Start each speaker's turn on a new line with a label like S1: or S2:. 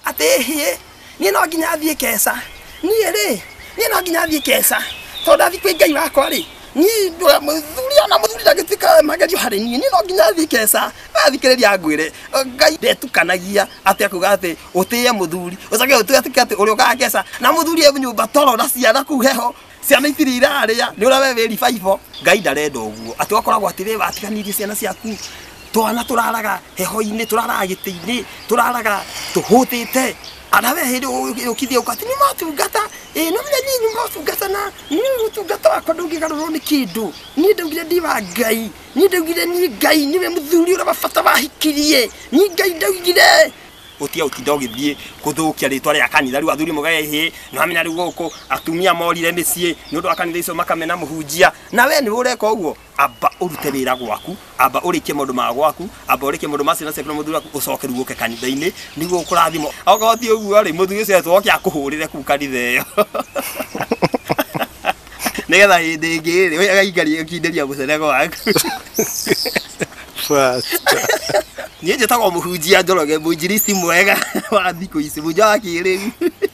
S1: ate hie ni no nginya thie kesa ni ri ni no nginya thie kesa to ndathi kwi Ngai wakwa ri ni muthuri ona muthuri ndagitika magerio hari ni no nginya thie kesa athikiriria ngwire Ngai ndetukanagia ate akuga ati utie muthuri ucoke utugatike ati uri ukaga kesa na muthuri e nyumba toro na ciana ku heho ciana itiri iraria ni ura we weri faibo Ngai ndarenda uguo ati wakoragwo ati we watiganirie ciana ciaku twana turaraga heho-ini turaraga giti-ini turaraga tuhutite ana we hindi ukithia ukati ni matungata no menya ni matungata na ni utungata wakwa ndungigarurwo ni kindu ni ndaugire ndiwa Ngai ni ndaugire ni Ngai niwe muthuri ura bafata bahikirie ni Ngai ndaugire utia utinda ugithie kuthukia ritwa ria kanitha riu athuri mugaye no amenya riu guku atumia morire micii ni undu wa kanitha icio makamena muhunjia na we ni ureka uguo amba urute wira gwaku amba urikie maundu ma gwaku amba urikie maundu ma ciana ciaku na muthuri waku ucoke riu uke kanitha-ini niguo ukurathimo okorwo ti uguo ri muthuri ucio etwoke akuhurire ku kanitha iyo nigetha hindi ingi ri we agaikaria ukinderia mucerego waku ni njetago muhunjia Njoroge munjiristi mwega wa thiku ici munja wa kiriu